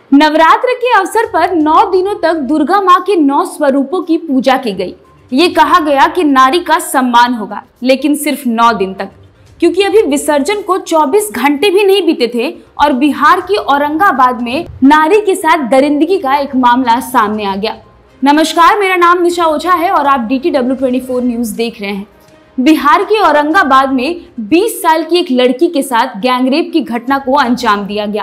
नवरात्र के अवसर पर 9 दिनों तक दुर्गा मां के 9 स्वरूपों की पूजा की गई। ये कहा गया कि नारी का सम्मान होगा, लेकिन सिर्फ 9 दिन तक, क्योंकि अभी विसर्जन को 24 घंटे भी नहीं बीते थे और बिहार के औरंगाबाद में नारी के साथ दरिंदगी का एक मामला सामने आ गया। नमस्कार, मेरा नाम निशा ओझा है और आप DTW24 न्यूज देख रहे हैं। बिहार के औरंगाबाद में 20 साल की एक लड़की के साथ गैंगरेप की घटना को अंजाम दिया गया।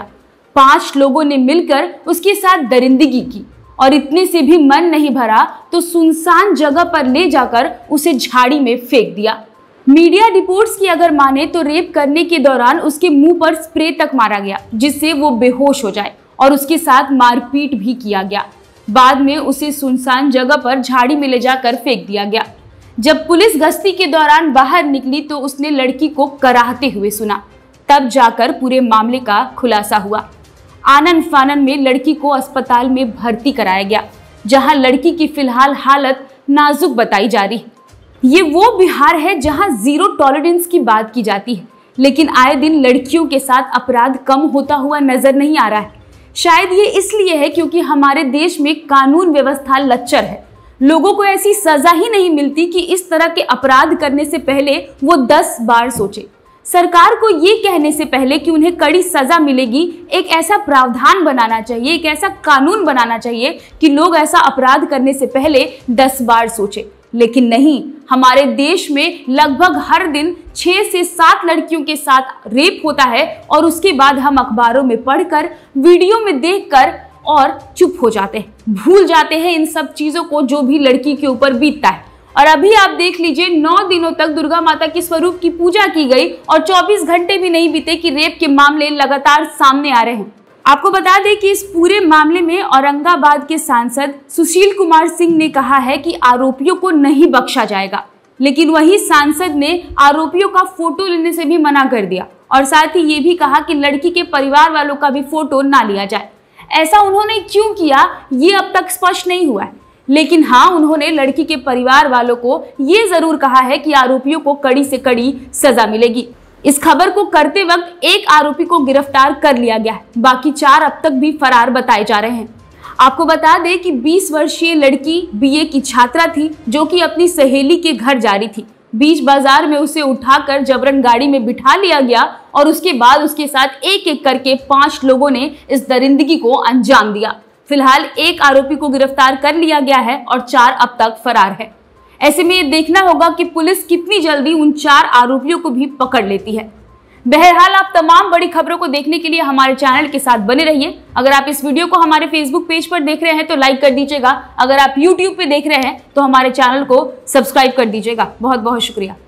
5 लोगों ने मिलकर उसके साथ दरिंदगी की और इतने से भी मन नहीं भरा तो सुनसान जगह पर ले जाकर उसे झाड़ी में फेंक दिया। मीडिया रिपोर्ट्स की अगर माने तो रेप करने के दौरान उसके मुंह पर स्प्रे तक मारा गया, जिससे वो बेहोश हो जाए, और उसके साथ मारपीट भी किया गया। बाद में उसे सुनसान जगह पर झाड़ी में ले जाकर फेंक दिया गया। जब पुलिस गश्ती के दौरान बाहर निकली तो उसने लड़की को कराहते हुए सुना, तब जाकर पूरे मामले का खुलासा हुआ। आनन फानन में लड़की को अस्पताल में भर्ती कराया गया, जहां लड़की की फिलहाल हालत नाजुक बताई जा रही है। ये वो बिहार है जहां जीरो टॉलरेंस की बात की जाती है, लेकिन आए दिन लड़कियों के साथ अपराध कम होता हुआ नजर नहीं आ रहा है। शायद ये इसलिए है क्योंकि हमारे देश में कानून व्यवस्था लच्चर है। लोगों को ऐसी सजा ही नहीं मिलती कि इस तरह के अपराध करने से पहले वो 10 बार सोचे। सरकार को ये कहने से पहले कि उन्हें कड़ी सजा मिलेगी, एक ऐसा प्रावधान बनाना चाहिए, एक ऐसा कानून बनाना चाहिए कि लोग ऐसा अपराध करने से पहले 10 बार सोचे। लेकिन नहीं, हमारे देश में लगभग हर दिन 6 से 7 लड़कियों के साथ रेप होता है और उसके बाद हम अखबारों में पढ़कर, वीडियो में देखकर और चुप हो जाते हैं, भूल जाते हैं इन सब चीजों को जो भी लड़की के ऊपर बीतता है। और अभी आप देख लीजिए, 9 दिनों तक दुर्गा माता के स्वरूप की पूजा की गई और 24 घंटे भी नहीं बीते कि रेप के मामले लगातार सामने आ रहे हैं। आपको बता दें कि इस पूरे मामले में औरंगाबाद के सांसद सुशील कुमार सिंह ने कहा है कि आरोपियों को नहीं बख्शा जाएगा, लेकिन वही सांसद ने आरोपियों का फोटो लेने से भी मना कर दिया और साथ ही ये भी कहा कि लड़की के परिवार वालों का भी फोटो ना लिया जाए। ऐसा उन्होंने क्यों किया ये अब तक स्पष्ट नहीं हुआ है, लेकिन हाँ, उन्होंने लड़की के परिवार वालों को ये जरूर कहा है कि आरोपियों को कड़ी से कड़ी सजा मिलेगी। इस खबर को करते वक्त एक आरोपी को गिरफ्तार कर लिया गया है, बाकी 4 अब तक भी फरार बताए जा रहे हैं। आपको बता दें कि 20 वर्षीय लड़की BA की छात्रा थी, जो कि अपनी सहेली के घर जा रही थी। बीच बाजार में उसे उठाकर जबरन गाड़ी में बिठा लिया गया और उसके बाद उसके साथ एक एक करके 5 लोगों ने इस दरिंदगी को अंजाम दिया। फिलहाल एक आरोपी को गिरफ्तार कर लिया गया है और 4 अब तक फरार है। ऐसे में ये देखना होगा कि पुलिस कितनी जल्दी उन 4 आरोपियों को भी पकड़ लेती है। बहरहाल, आप तमाम बड़ी खबरों को देखने के लिए हमारे चैनल के साथ बने रहिए। अगर आप इस वीडियो को हमारे फेसबुक पेज पर देख रहे हैं तो लाइक कर दीजिएगा। अगर आप YouTube पे देख रहे हैं तो हमारे चैनल को सब्सक्राइब कर दीजिएगा। बहुत बहुत शुक्रिया।